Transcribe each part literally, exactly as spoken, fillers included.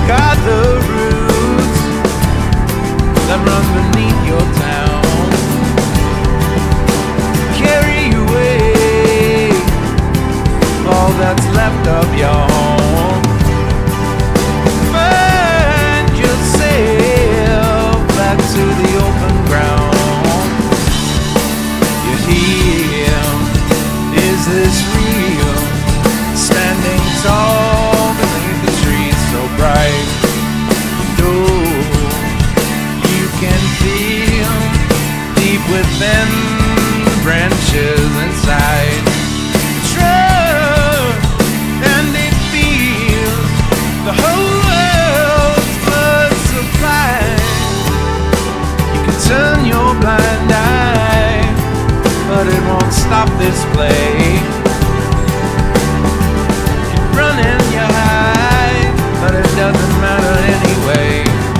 got the roots that run beneath your town, carry away all that's left of your home. Find yourself back to the open ground. You're here. Is this real? Standing tall beneath the trees so bright. No, you can feel deep within the branches inside. Trust, and it feels the whole world's blood supply. You can turn your blind eye, but it won't stop this play. Keep running, you hide, but it doesn't matter anyway.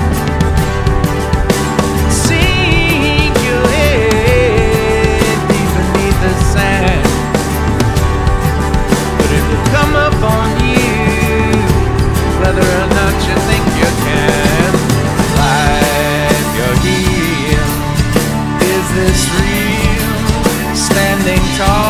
Sink your head deep beneath the sand, but it will come up on you, whether or not you think you can. Life, you're here. Is this real? Standing tall